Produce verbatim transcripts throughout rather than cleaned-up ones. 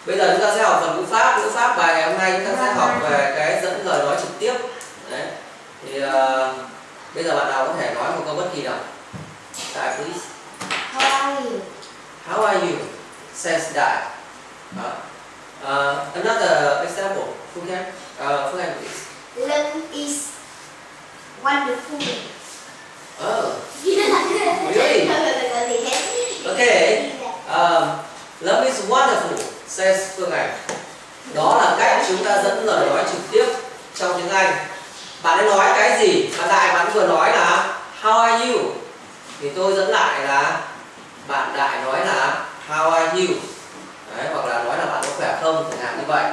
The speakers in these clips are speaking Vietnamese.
Bây giờ chúng ta sẽ học phần ngữ pháp. Ngữ pháp bài ngày hôm nay chúng ta sẽ học về cái dẫn lời nói trực tiếp. Đấy. Thì uh, bây giờ bạn nào có thể nói một câu bất kỳ nào? Đại please. How are you? How are you? Says Đại. Uh, uh, another example. Phương Em. Uh, Phương Em please. Lân is wonderful. Oh. Really? Okay. Um, love is wonderful, says Phương Anh. Đó là cách chúng ta dẫn lời nói trực tiếp trong tiếng Anh. Bạn ấy nói cái gì? Bạn Đại bạn vừa nói là How are you? Thì tôi dẫn lại là bạn Đại nói là How are you? Đấy, hoặc là nói là bạn có khỏe không, chẳng hạn như vậy.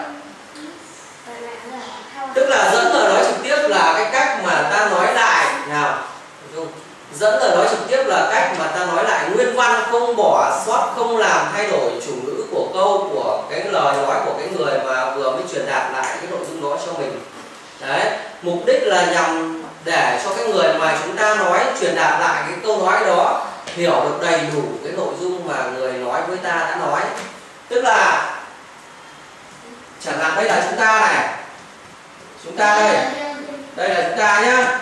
Tức là dẫn lời nói trực tiếp là cái cách mà ta nói lại nào. Dẫn lời nói trực tiếp là cách mà ta nói lại nguyên văn, không bỏ sót, không làm thay đổi chủ ngữ của câu, của cái lời nói của cái người mà vừa mới truyền đạt lại cái nội dung đó cho mình. Đấy, mục đích là nhằm để cho cái người mà chúng ta nói truyền đạt lại cái câu nói đó hiểu được đầy đủ cái nội dung mà người nói với ta đã nói. Tức là chẳng hạn đây là chúng ta này, chúng ta đây, đây là chúng ta nhá.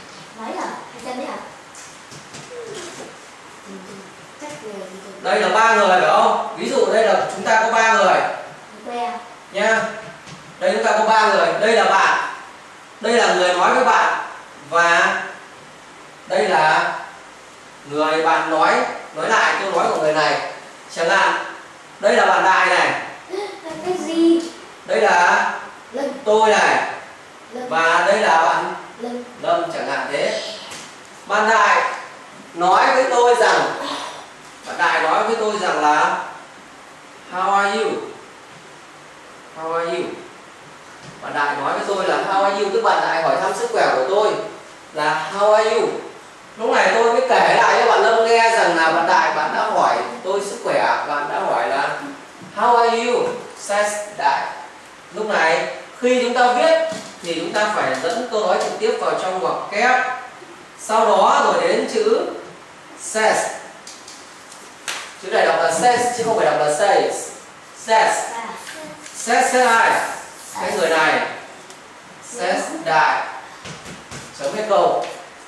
Đây là ba người phải không? Ví dụ đây là chúng ta có ba người nha. Đây chúng ta có ba người. Đây là bạn, đây là người nói với bạn, và đây là người bạn nói nói lại câu nói của người này. Chẳng hạn đây là bạn Đại này, cái gì? đây là Lâm. Tôi này, Lâm. và đây là bạn Lâm. Lâm, chẳng hạn thế. Bạn Đại nói với tôi rằng Bạn Đại nói với tôi rằng là How are you? How are you? Bạn Đại nói với tôi là How are you? Tức bạn Đại hỏi thăm sức khỏe của tôi là How are you? Lúc này tôi mới kể lại cho bạn Lâm nghe rằng là bạn Đại bạn đã hỏi tôi sức khỏe, bạn đã hỏi là How are you? Says Đại. Lúc này khi chúng ta viết thì chúng ta phải dẫn câu nói trực tiếp vào trong ngoặc kép, sau đó rồi đến chữ says. Chữ này đọc là says chứ không phải đọc là says. Says. Says sẽ ai? Cái người này. Says Đại. Chấm hết câu.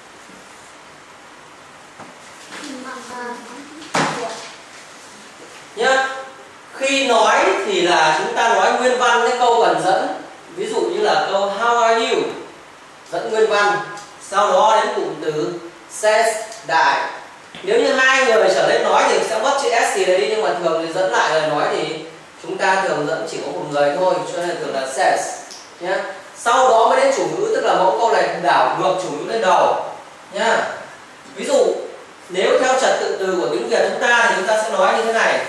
Nhá. Khi nói thì là chúng ta nói nguyên văn cái câu cần dẫn. Ví dụ như là câu How are you? Dẫn nguyên văn. Sau đó đến cụm từ says Đại. Nếu như hai người trở lên nói thì sẽ mất chữ S gì đấy, nhưng mà thường thì dẫn lại lời nói thì chúng ta thường dẫn chỉ có một người thôi, cho nên thường là says nhé. Sau đó mới đến chủ ngữ, tức là mẫu câu này đảo ngược chủ ngữ lên đầu nhá. Ví dụ nếu theo trật tự từ của tiếng Việt chúng ta thì chúng ta sẽ nói như thế này.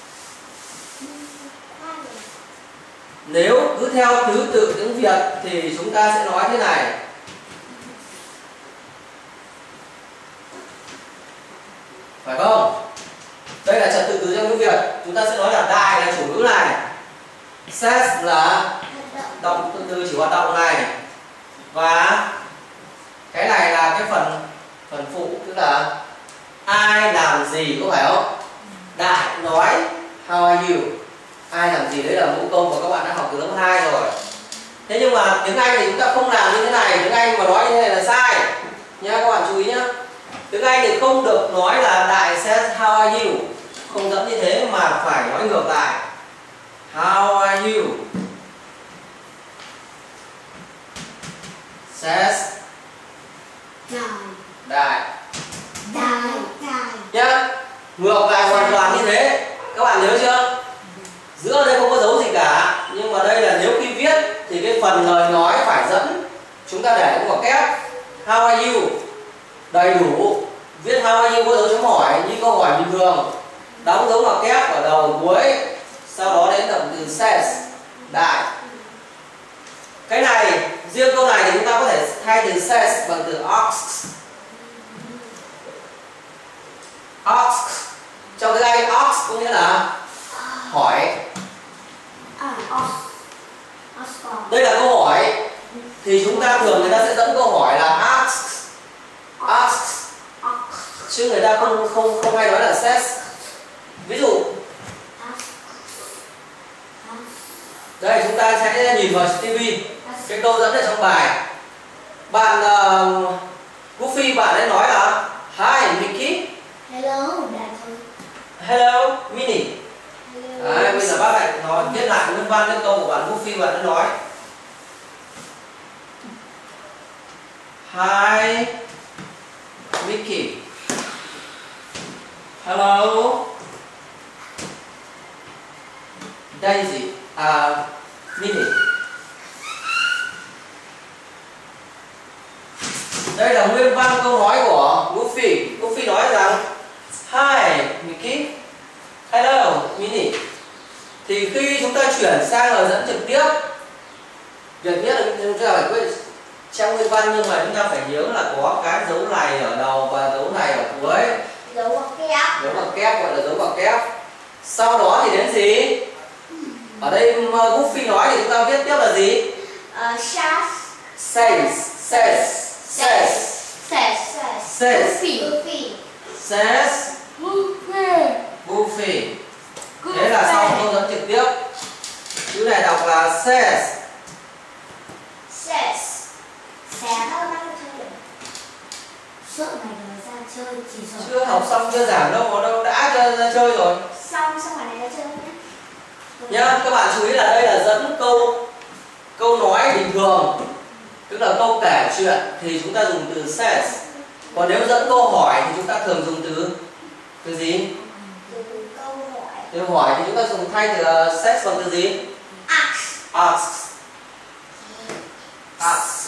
Nếu cứ theo thứ tự tiếng Việt thì chúng ta sẽ nói thế này. Phải không? Đây là trật tự từ trong tiếng Việt. Chúng ta sẽ nói là Đại là chủ ngữ này, says là động từ chỉ hoạt động này, và cái này là cái phần phần phụ, tức là ai làm gì, có phải không? Đại nói How are you? Ai làm gì đấy là mẫu câu mà các bạn đã học từ lớp hai rồi. Thế nhưng mà tiếng Anh thì chúng ta không làm như thế này. Tiếng Anh mà nói như thế này là sai nha, các bạn chú ý nhá. Tiếng Anh thì không được nói là Đại says how are you, không dẫn như thế mà phải nói ngược lại. How are you? Says Đại. Đại. Nhá, ngược lại hoàn toàn như thế. Các bạn nhớ chưa? Giữa đây không có dấu gì cả, nhưng mà đây là nếu khi viết thì cái phần lời nói phải dẫn, chúng ta để ngoặc kép How are you đầy đủ. Viết How are you có dấu chấm hỏi như câu hỏi bình thường, đóng dấu ngoặc kép ở đầu cuối, sau đó đến động từ says Đại. Cái này riêng câu này thì chúng ta có thể thay từ says bằng từ asks. Asks trong tiếng Anh, asks có nghĩa là hỏi. Đây là câu hỏi thì chúng ta thường người ta sẽ dẫn câu hỏi là ask, ask, chứ người ta không không không hay nói là says. Ví dụ Đây chúng ta sẽ nhìn vào ti vi. Cái câu dẫn ở trong bài. Bạn uh, Goofy bạn ấy nói là Hi Mickey. Hello, đã thôi. Hello Minnie. Hello. Đấy, bây giờ bác lại nói viết lại nguyên văn cái câu của bạn Goofy bạn ấy nói. Hi Mickey. Hello Daisy. À Minnie. Đây là nguyên văn câu nói của Goofy. Goofy nói rằng Hi Mickey. Hello Minnie. Thì khi chúng ta chuyển sang lời dẫn trực tiếp, việc nhất là chúng ta phải quyết trong nguyên văn, nhưng mà chúng ta phải nhớ là có cái dấu này ở đầu và dấu này ở cuối. Dấu ngoặc kép. Dấu ngoặc kép gọi là dấu ngoặc kép. Sau đó thì đến gì? Ở đây Goofy nói thì chúng ta viết tiếp là gì? Uh, says. Says. Says. Says. Says. Says. Goofy. Goofy. Says. Goofy. Goofy. Thế là xong câu dẫn trực tiếp. Chữ này đọc là says. Says. Sẽ các bác chơi được. Suốt ngày rồi ra chơi chỉ rồi. Chưa học xong chưa giảng đâu mà đâu đã ra, ra chơi rồi. Xong xong ngày này ra chơi nhé. Nhá, các bạn chú ý là đây là dẫn câu câu nói bình thường, tức là câu kể chuyện thì chúng ta dùng từ says. Còn nếu dẫn câu hỏi thì chúng ta thường dùng từ từ gì? Từ câu hỏi. Từ hỏi thì chúng ta dùng thay từ says bằng từ gì? Ask. Asks. Asks.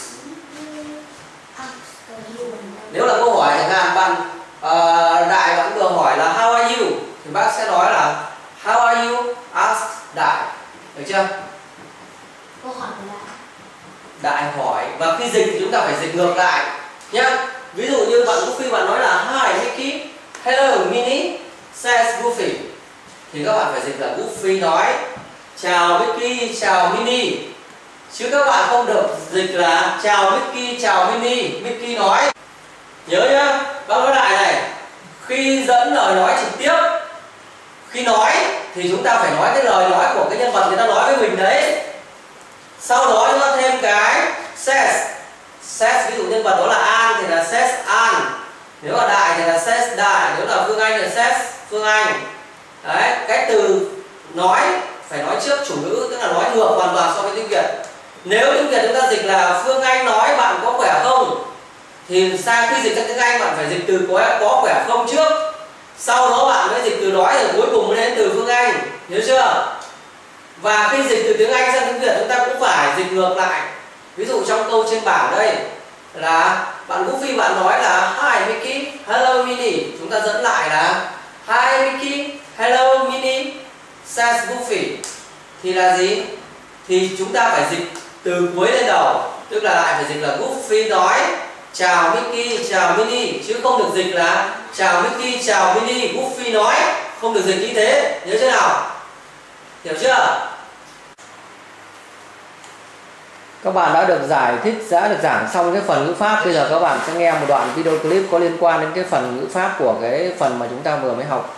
Nếu là câu hỏi chẳng hạn bạn uh, Đại bạn vừa hỏi là how are you thì bác sẽ nói là how are you? Ask Đại. Được chưa? Câu hỏi của Đại. Đại hỏi, và khi dịch thì chúng ta phải dịch ngược lại nhá. Ví dụ như bạn Goofy bạn nói là Hi Mickey. Hello Minnie. Says Goofy. Thì các bạn phải dịch là Goofy nói chào Mickey, chào Minnie. Chứ các bạn không được dịch là chào Mickey, chào Minnie. Mickey nói. Nhớ nhá, bác nói lại này. Khi dẫn lời nói trực tiếp, khi nói thì chúng ta phải nói cái lời nói của cái nhân vật người ta nói với mình đấy. Sau đó chúng ta thêm cái says. Says, ví dụ nhân vật đó là An thì là says An. Nếu là Đại thì là says Đại. Nếu là Phương Anh thì là says Phương Anh. Đấy, cái từ nói phải nói trước chủ ngữ, tức là nói ngược hoàn toàn so với tiếng Việt. Nếu tiếng Việt chúng ta dịch là Phương Anh nói bạn có khỏe không, thì sang khi dịch sang tiếng Anh bạn phải dịch từ có, có khỏe không trước. Sau đó bạn mới dịch từ nói rồi cuối cùng mới đến từ Phương Anh. Nhớ chưa? Và khi dịch từ tiếng Anh sang tiếng Việt chúng ta cũng phải dịch ngược lại. Ví dụ trong câu trên bảng đây là bạn Goofy bạn nói là Hi Mickey, hello Minnie. Chúng ta dẫn lại là Hi Mickey, hello Minnie, says Goofy. Thì là gì? Thì chúng ta phải dịch từ cuối lên đầu. Tức là lại phải dịch là Goofy nói chào Mickey, chào Minnie. Chứ không được dịch là chào Mickey, chào Minnie, Goofy nói. Không được dịch như thế. Nhớ chưa nào? Hiểu chưa? Các bạn đã được giải thích, đã được giảng xong cái phần ngữ pháp. Bây giờ các bạn sẽ nghe một đoạn video clip có liên quan đến cái phần ngữ pháp của cái phần mà chúng ta vừa mới học.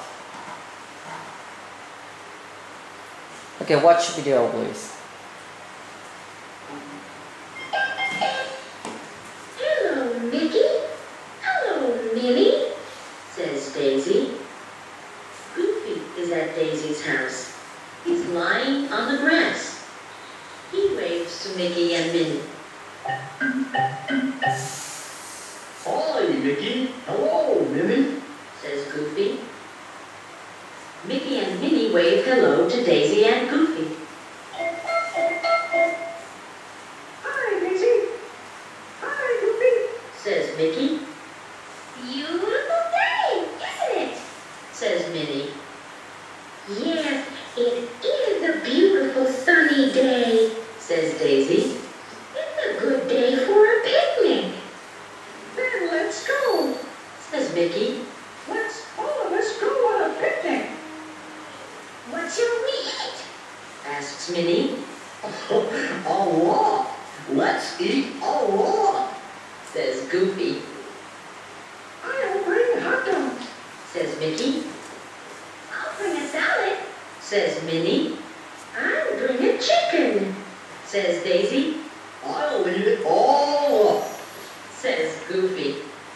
Okay, watch video please. Hello, Mickey. Hello, Minnie, says Daisy. Goofy is at Daisy's house. He's lying on the grass. He waves to Mickey and Minnie. Hi, Mickey. Hello, Minnie, Says Goofy. Mickey and Minnie wave hello to Daisy and Goofy. Hi, Daisy. Hi, Goofy, Says Mickey. Beautiful day, isn't it? Says Minnie. Yes, it is a beautiful sunny day, says Daisy. It's a good day for a picnic. Then let's go. Says Mickey. Let's all of us go on a picnic. What shall we eat? Asks Minnie. A lot. Let's eat a lot. Says Goofy. I'll bring hot dogs. Says Mickey. I'll bring a salad. Says Minnie. I'll bring a chicken. says Daisy. I'll eat it all up. Says Goofy.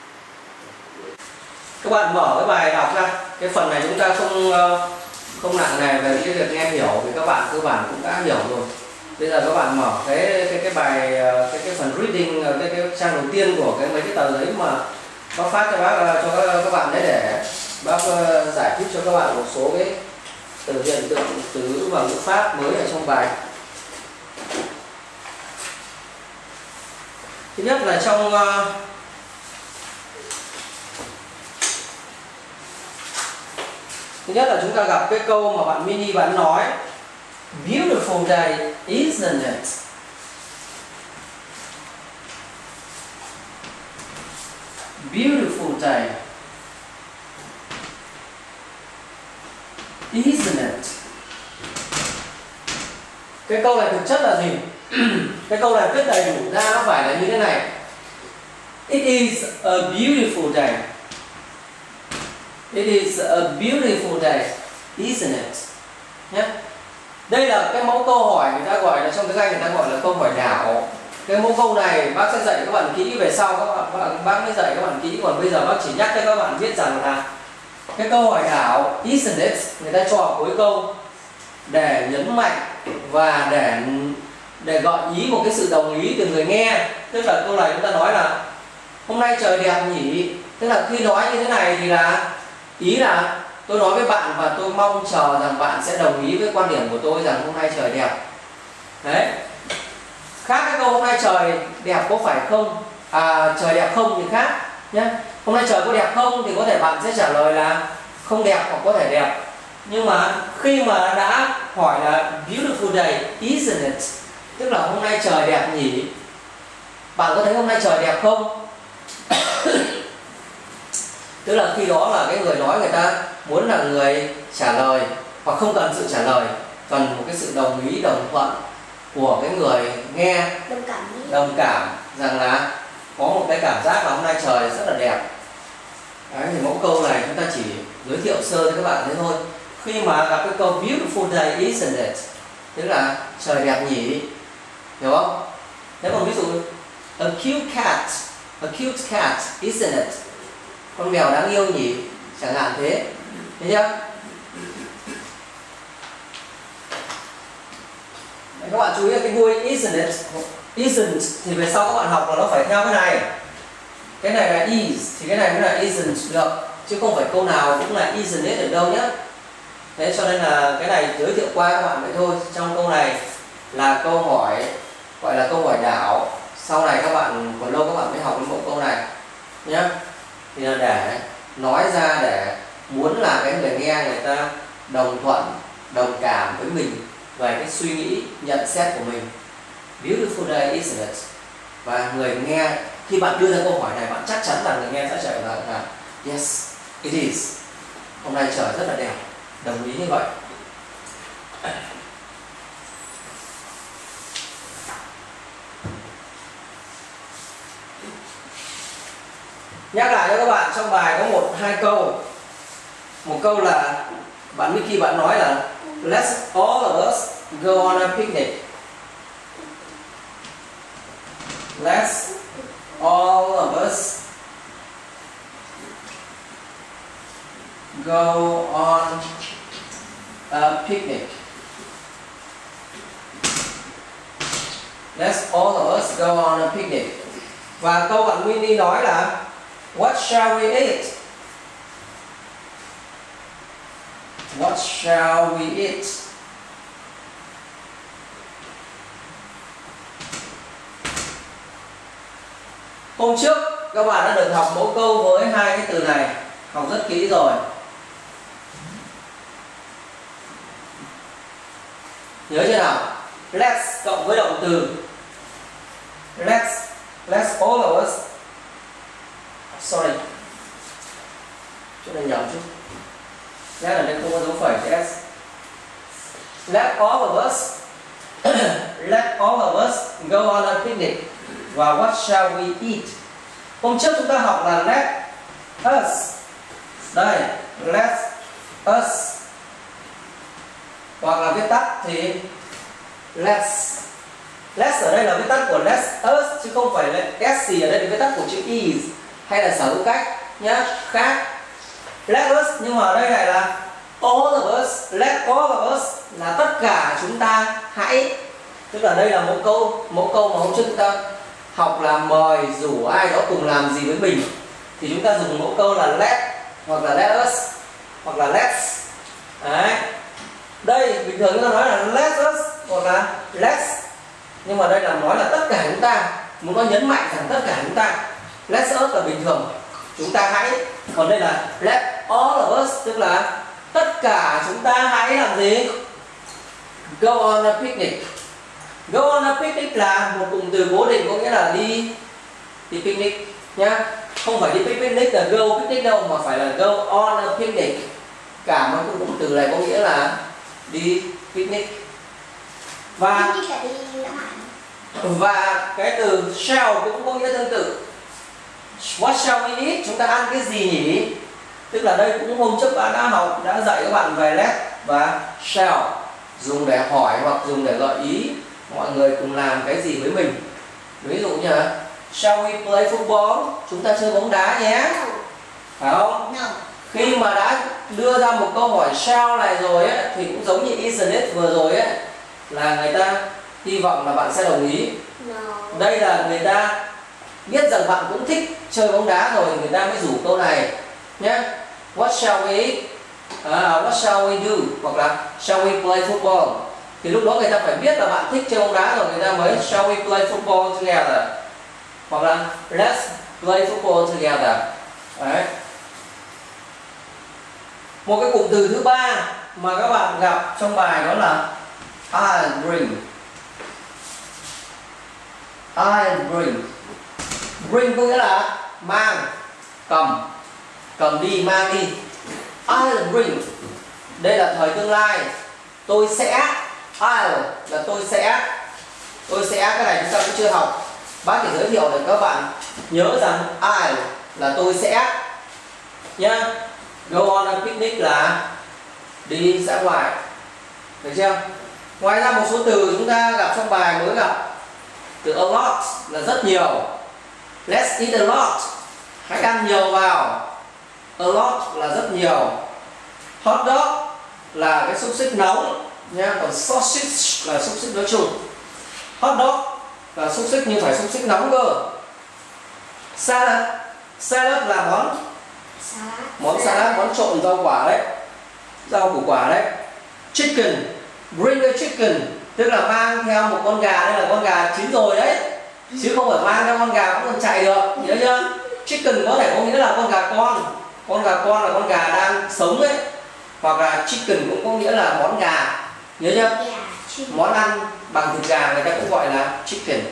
Các bạn mở cái bài đọc ra. Cái phần này chúng ta không không nặng nề về cái việc nghe hiểu vì các bạn cơ bản cũng đã hiểu rồi. Bây giờ các bạn mở cái cái cái bài cái cái phần reading, cái cái trang đầu tiên của cái mấy cái tờ giấy mà bác phát cho bác cho các, các bạn đấy để bác giải thích cho các bạn một số cái từ hiện tượng từ ngữ và ngữ pháp mới ở trong bài. Thứ nhất là trong Thứ nhất là chúng ta gặp cái câu mà bạn Mini bạn nói beautiful day, isn't it? Beautiful day, isn't it? Cái câu này thực chất là gì? Cái câu này viết đầy đủ ra nó phải là như thế này. It is a beautiful day. It is a beautiful day, isn't it? Nhé. Đây là cái mẫu câu hỏi người ta gọi là trong tiếng Anh người ta gọi là câu hỏi đảo. Cái mẫu câu này bác sẽ dạy các bạn kỹ về sau, các bạn, bác, bác mới dạy các bạn kỹ, còn bây giờ bác chỉ nhắc cho các bạn biết rằng là cái câu hỏi đảo isn't it người ta cho ở cuối câu để nhấn mạnh và để để gợi ý một cái sự đồng ý từ người nghe. Tức là câu này chúng ta nói là hôm nay trời đẹp nhỉ. Tức là khi nói như thế này thì là ý là tôi nói với bạn và tôi mong chờ rằng bạn sẽ đồng ý với quan điểm của tôi rằng hôm nay trời đẹp. Đấy. Khác cái câu hôm nay trời đẹp có phải không? À, trời đẹp không thì khác nhé. Hôm nay trời có đẹp không thì có thể bạn sẽ trả lời là không đẹp hoặc có thể đẹp. Nhưng mà khi mà đã hỏi là beautiful day, isn't it? Tức là hôm nay trời đẹp nhỉ? Bạn có thấy hôm nay trời đẹp không? Tức là khi đó là cái người nói người ta muốn là người trả lời, hoặc không cần sự trả lời, cần một cái sự đồng ý, đồng thuận của cái người nghe, Đồng cảm đi. đồng cảm rằng là có một cái cảm giác là hôm nay trời rất là đẹp. Đấy, thì mẫu câu này chúng ta chỉ giới thiệu sơ cho các bạn thế thôi. Khi mà gặp cái câu beautiful day, isn't it? Tức là trời đẹp nhỉ, hiểu không? Nếu còn ví dụ a cute cat, a cute cat, isn't it? Con mèo đáng yêu nhỉ, chẳng hạn thế. Thấy chưa? Đấy, các bạn chú ý cái vui isn't it, isn't thì về sau các bạn học là nó phải theo cái này. Cái này là is thì cái này mới là isn't được, chứ không phải câu nào cũng là isn't it được đâu nhé. Thế cho nên là cái này giới thiệu qua các bạn vậy thôi. Trong câu này là câu hỏi gọi là câu hỏi đảo. Sau này các bạn còn lâu các bạn mới học cái mẫu câu này nhé. Thì là để nói ra để muốn là cái người nghe người ta đồng thuận, đồng cảm với mình về cái suy nghĩ, nhận xét của mình. Beautiful day, isn't it? Và người nghe khi bạn đưa ra câu hỏi này bạn chắc chắn là người nghe sẽ trả lời là yes, it is. Hôm nay trời rất là đẹp. Đồng ý như vậy. Nhắc lại cho các bạn, trong bài có một hai câu. Một câu là bạn Mickey bạn nói là let's all of us go on a picnic. Let's all of us go on a picnic. Let's all of us go on a picnic. Và câu bạn Winnie nói là what shall we eat? What shall we eat? Hôm trước các bạn đã được học mẫu câu với hai cái từ này, học rất kỹ rồi. Nhớ chưa nào? Let's cộng với động từ let's, let's all of us. Sorry, chỗ này nhầm chứ. Let ở đây không có dấu phẩy chữ s. Let all of us let all of us go on a picnic. Và what shall we eat? Hôm trước chúng ta học là let us. Đây, let us. Hoặc là viết tắt thì let's. Let's ở đây là viết tắt của let us chứ không phải là s gì ở đây là viết tắt của chữ is hay là sở hữu cách nhá, khác. Let us nhưng mà ở đây lại là all of us, let all of us là tất cả chúng ta hãy. Tức là đây là một câu một câu mà hôm trước chúng ta học là mời rủ ai đó cùng làm gì với mình thì chúng ta dùng mẫu câu là let hoặc là let us hoặc là let's. Đấy. Đây bình thường chúng ta nói là let us hoặc là let's, nhưng mà đây là nói là tất cả chúng ta, muốn nói nhấn mạnh rằng tất cả chúng ta. Let's us là bình thường chúng ta hãy, còn đây là let all of us tức là tất cả chúng ta hãy làm gì? Go on a picnic. Go on a picnic là một cụm từ cố định, có nghĩa là đi đi picnic nhá, không phải đi picnic là go picnic đâu, mà phải là go on a picnic. Cả mấy cụm từ này có nghĩa là đi picnic. Và Picnic là đi lãng mạn. và cái từ shall cũng có nghĩa tương tự. What shall we eat? Chúng ta ăn cái gì nhỉ? Tức là đây cũng hôm trước bạn đã học, đã dạy các bạn về let và shall, dùng để hỏi hoặc dùng để gợi ý mọi người cùng làm cái gì với mình. Ví dụ như là shall we play football? Chúng ta chơi bóng đá nhé, phải không? No. Khi mà đã đưa ra một câu hỏi shall này rồi ấy, thì cũng giống như isn't it vừa rồi ấy, là người ta hy vọng là bạn sẽ đồng ý. No. Đây là người ta biết rằng bạn cũng thích chơi bóng đá rồi, người ta mới rủ câu này nhé. What shall we eat? À, what shall we do? Hoặc là shall we play football? Thì lúc đó người ta phải biết là bạn thích chơi bóng đá rồi người ta mới shall we play football together? Hoặc là let's play football together. Đấy. Một cái cụm từ thứ ba mà các bạn gặp trong bài đó là I'll bring. I'll bring. Bring có nghĩa là mang, cầm, cầm đi, mang đi. I'll bring. Đây là thời tương lai. Tôi sẽ. I'll là tôi sẽ. Tôi sẽ, cái này chúng ta cũng chưa học. Bác chỉ giới thiệu để các bạn nhớ rằng I'll là tôi sẽ nhá. Go on a picnic là đi ra ngoài. Được chưa? Ngoài ra một số từ chúng ta gặp trong bài mới gặp. Từ a lot là rất nhiều. Let's eat a lot. Hãy ăn nhiều vào. A lot là rất nhiều. Hot dog là cái xúc xích nóng nha, còn sausage là xúc xích nói chung. Hot dog là xúc xích nhưng phải xúc xích nóng cơ. Salad, salad là món Salad. món salad, món trộn rau quả đấy, rau củ quả đấy. Chicken, bring a chicken, tức là mang theo một con gà, đây là con gà chín rồi đấy, chứ không phải mang theo con gà cũng còn chạy được, nhớ chưa? Chicken có thể có nghĩa là con gà con, con gà con là con gà đang sống ấy, hoặc là chicken cũng có nghĩa là món gà, nhớ chưa? Yeah, chicken. Món ăn bằng thịt gà người ta cũng gọi là chicken.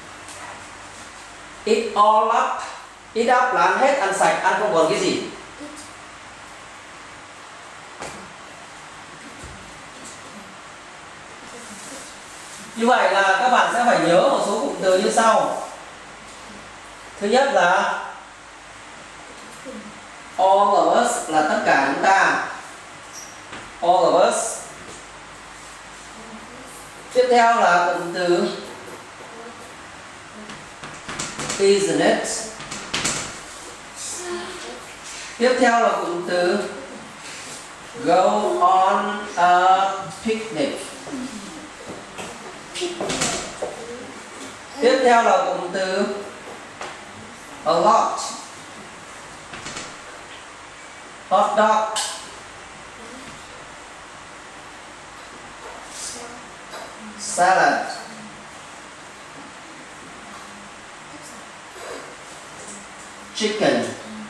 Eat all up, eat up là ăn hết, ăn sạch, ăn không còn cái gì. Như vậy là các bạn sẽ phải nhớ một số cụm từ như sau. Thứ nhất là all of us là tất cả chúng ta. All of us. Tiếp theo là cụm từ isn't it. Tiếp theo là cụm từ go on a picnic. Tiếp theo là cụm từ a lot. Hot dog. Salad. Chicken.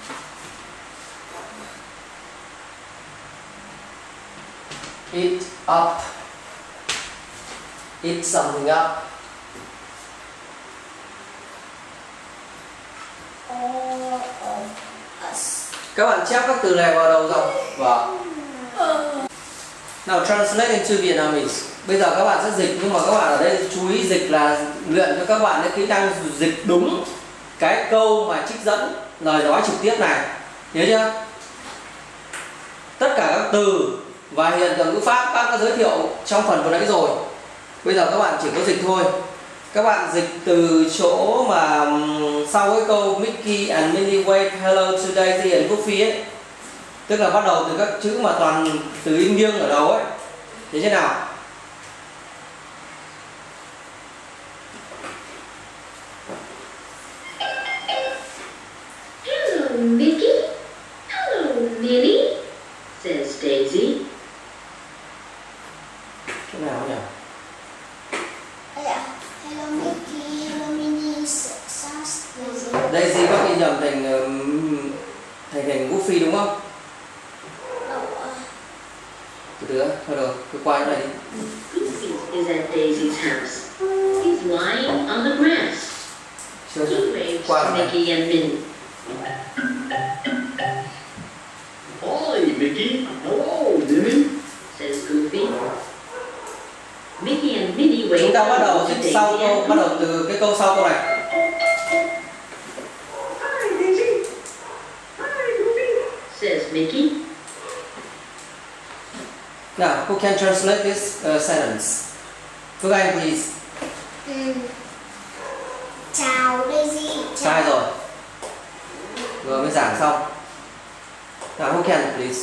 Eat up. Eat something up. All of us. Các bạn chép các từ này vào đầu dòng. Vâng. Now translate into Vietnamese. Bây giờ các bạn sẽ dịch, nhưng mà các bạn ở đây chú ý dịch là luyện cho các bạn cái kỹ năng dịch đúng cái câu mà trích dẫn lời nói trực tiếp này. Nhớ chưa? Tất cả các từ và hiện tượng ngữ pháp bác đã giới thiệu trong phần vừa nãy rồi. Bây giờ các bạn chỉ có dịch thôi. các bạn dịch từ chỗ mà um, sau cái câu Mickey and Minnie wave hello to Daisy and Goofy ấy, tức là bắt đầu từ các chữ mà toàn từ im nghiêng ở đầu ấy, thế thế nào? Hello, Mickey. Hello, Minnie, says Daisy. Thế nào nhỉ? Hello Mickey, hello Minnie, sounds Daisy. Daisy có khi nhầm thành um, thành thành Goofy đúng không? Từ từ, thôi rồi, cứ qua cái này đi. Goofy is at Daisy's house. He's lying on the grass. Chưa He chưa. waves Qua to cái này. Mickey and Minnie. Hi, Mickey. Hello, Minnie. Says Goofy. Mickey and Minnie wave Chúng ta bắt đầu to dịch Daisy sau câu, and bắt đầu từ cái câu sau câu này. Hi, Daisy. Hi, Goofy. says Mickey. Now, who can translate this uh, sentence? Phương Anh, please. Ừ. Chào Daisy. Sai rồi. Vừa mới giảng xong. Now, who can, please?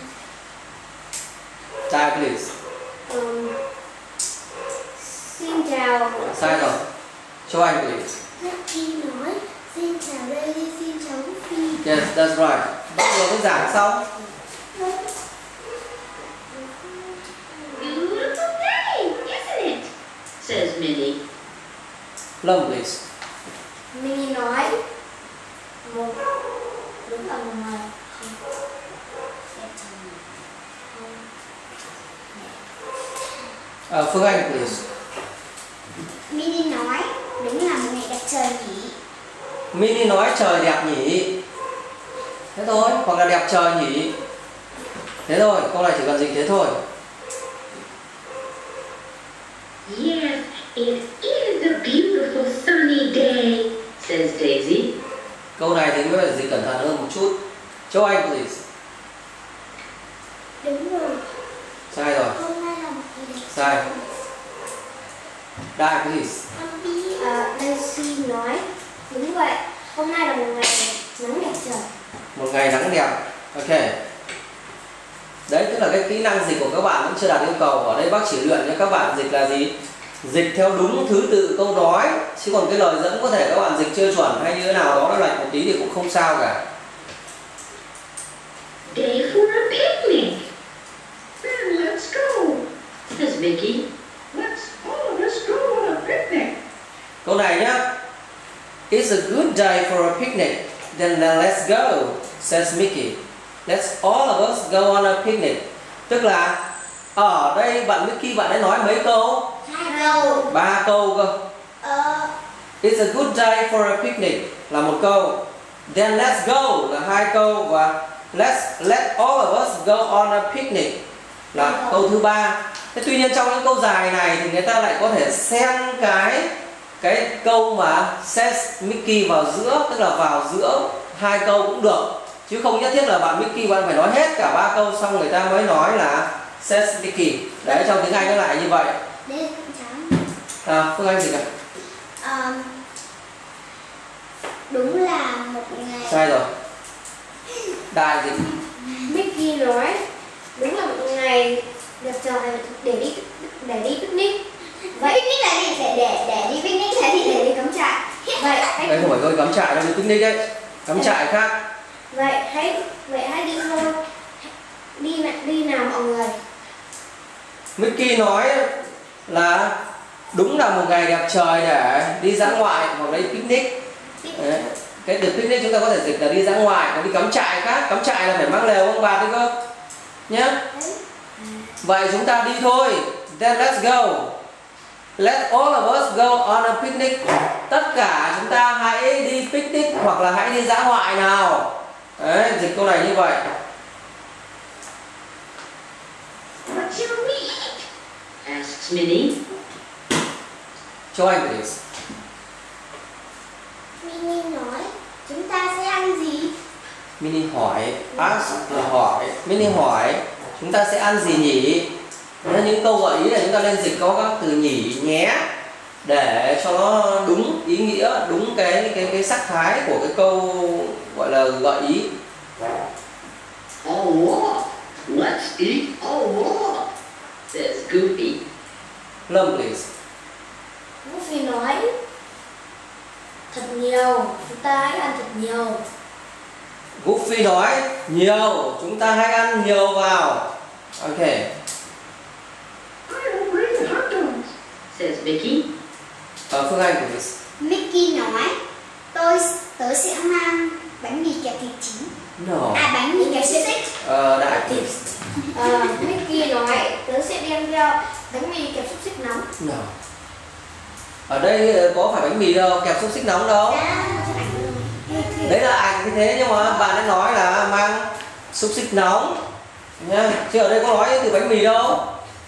Sai, please. Ừ. Xin chào. Sai rồi. Châu Anh, please. Mickey nói xin chào Daisy, xin chào Goofy. Yes, that's right. Vừa mới giảng xong. Beautiful day, isn't it? Says Minnie. Lâm, please. Minnie nói một đúng là một ngày không sẽ chào không. Uh, Phương Anh, please. Minnie nói đúng là một ngày đẹp trời nhỉ. Minnie nói trời đẹp nhỉ. Thế thôi, hoặc là đẹp trời nhỉ. Thế thôi, câu này chỉ cần dịch thế thôi. Yes, it is a beautiful sunny day, says Daisy. Câu này thì mới phải dịch cẩn thận hơn một chút. Châu Anh, please. Đúng rồi, Sai rồi. hôm nay là một ngày đẹp Sai. trời. Đại, please. À, Daisy nói đúng vậy, hôm nay là một ngày nắng đẹp trời. Một ngày nắng đẹp. Ok. Đấy, tức là cái kỹ năng dịch của các bạn vẫn chưa đạt yêu cầu. Ở đây bác chỉ luyện cho các bạn dịch là gì? Dịch theo đúng thứ tự câu nói. Chứ còn cái lời dẫn có thể các bạn dịch chưa chuẩn hay như thế nào đó nó lệch một tí thì cũng không sao cả. Day for a picnic. Then let's go, says Mickey. Let's all of us go on a picnic. Câu này nhá. It's a good day for a picnic. Then let's go, says Mickey. Let's all of us go on a picnic. Tức là ở đây bạn Mickey bạn ấy nói mấy câu? Hai câu. Ba câu cơ. Ờ, It's a good day for a picnic là một câu. Then let's go là hai câu và let's let all of us go on a picnic là câu thứ ba. Thế tuy nhiên trong những câu dài này thì người ta lại có thể xen cái cái câu mà says Mickey vào giữa, tức là vào giữa hai câu cũng được, chứ không nhất thiết là bạn Mickey bạn phải nói hết cả ba câu xong người ta mới nói là says Mickey. Đấy, trong tiếng Anh nó lại như vậy. đây chấm. À, Phương Anh gì cả? Ờ, đúng là một ngày. Sai rồi. Đại gì? Mickey nói đúng là một ngày đẹp trời để đi để đi picnic. Vậy picnic là gì? Để để để đi picnic là gì? Để đi cắm trại. Vậy hãy Đây không phải tôi cắm trại đâu, đi picnic đấy. Cắm trại khác. vậy hãy vậy hãy đi thôi. Đi nào, đi nào mọi người. Mickey nói là đúng là một ngày đẹp trời để đi dã ngoại hoặc là đi picnic. Đấy. Cái từ picnic chúng ta có thể dịch là đi dã ngoại, còn đi cắm trại khác. Cắm trại là phải mang lều ông bà đấy cơ. Nhá. Vậy chúng ta đi thôi. Then let's go. Let all of us go on a picnic. Tất cả chúng ta hãy đi picnic hoặc là hãy đi dã ngoại nào. Đấy, dịch câu này như vậy. What shall we eat? asks Minnie. Cho anh please. Minnie nói chúng ta sẽ ăn gì? Minnie hỏi, ask là hỏi. Minnie hỏi chúng ta sẽ ăn gì nhỉ? Nếu những câu gợi ý là chúng ta lên dịch có các từ nhỉ, nhé. để cho nó đúng ý nghĩa, đúng cái cái cái sắc thái của cái câu gọi là gợi ý. A lot. Let's eat a lot, says Goofy. Lâm please. Goofy nói thật nhiều, chúng ta hãy ăn thật nhiều. Goofy nói nhiều, chúng ta hãy ăn nhiều vào. Ok. I'll bring the hot dogs. Says Mickey. Uh, Phương Anh please. Mickey nói tôi tớ sẽ mang bánh mì kẹp thịt chín. No. À, bánh mì kẹp xúc xích. Uh, Đại please. Ờ, Mickey nói tớ sẽ đem theo bánh mì kẹp xúc xích nóng. No. Ở đây có phải bánh mì đâu, kẹp xúc xích nóng đâu. Đã, cho ảnh rồi. Đấy là ảnh như thế, nhưng mà bạn ấy nói là mang xúc xích nóng nhá, chứ ở đây có nói từ bánh mì đâu.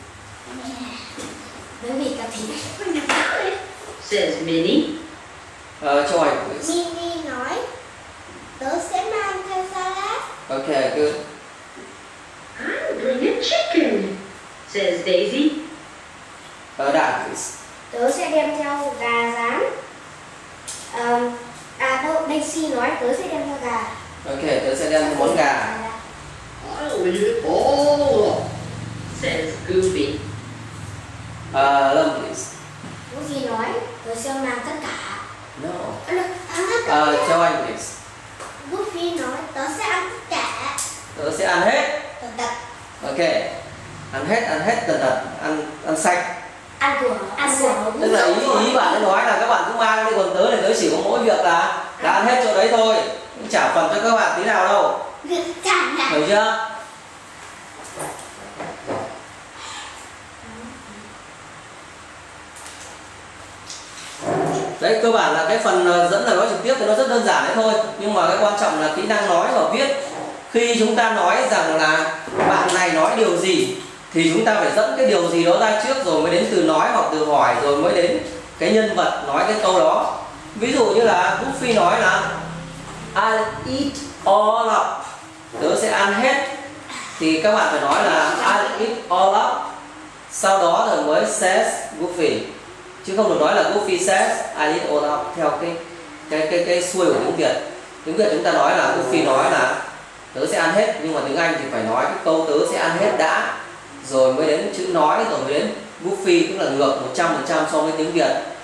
Bánh mì kẹp thịt. Says Minnie. Uh, cho ảnh please. Minnie nói tớ sẽ mang theo salad. Ok, good. I'll bring a chicken, says Daisy. Uh, Đại please. Tớ sẽ đem theo gà rán. Ờm, à đâu, Daisy nói tớ sẽ đem theo gà. Ok, tớ sẽ đem theo món gà. I'll eat it all up. Says Goofy. Uh, Lâm please. Goofy nói tớ sẽ mang tất cả. No. À, được, ăn hết tất Uh, cả. cho anh please. Goofy nói tớ sẽ ăn tất cả. Tớ sẽ ăn hết. Tật tật. Ok. Ăn hết, ăn hết tần tật, ăn ăn sạch. Ăn của ăn của Tức là ý ý bạn ấy nói là các bạn cứ mang đi, còn tớ thì tớ chỉ có mỗi việc là là ăn hết chỗ đấy thôi, cũng trả phần cho các bạn tí nào đâu. việc chẳng hạn. Hiểu chưa? Đấy, cơ bản là cái phần dẫn lời nói trực tiếp thì nó rất đơn giản đấy thôi, nhưng mà cái quan trọng là kỹ năng nói và viết. Khi chúng ta nói rằng là bạn này nói điều gì thì chúng ta phải dẫn cái điều gì đó ra trước, rồi mới đến từ nói hoặc từ hỏi, rồi mới đến cái nhân vật nói cái câu đó. Ví dụ như là Goofy nói là I'll eat all up, tớ sẽ ăn hết, thì các bạn phải nói là I'll eat all up, sau đó rồi mới says Goofy, chứ không được nói là Goofy says I'll eat all up theo cái cái cái cái xuôi của tiếng Việt. Tiếng Việt chúng ta nói là Goofy nói là tớ sẽ ăn hết, nhưng mà tiếng Anh thì phải nói cái câu tớ sẽ ăn hết đã, rồi mới đến chữ nói, rồi mới đến Goofy, tức là ngược một trăm phần trăm so với tiếng Việt.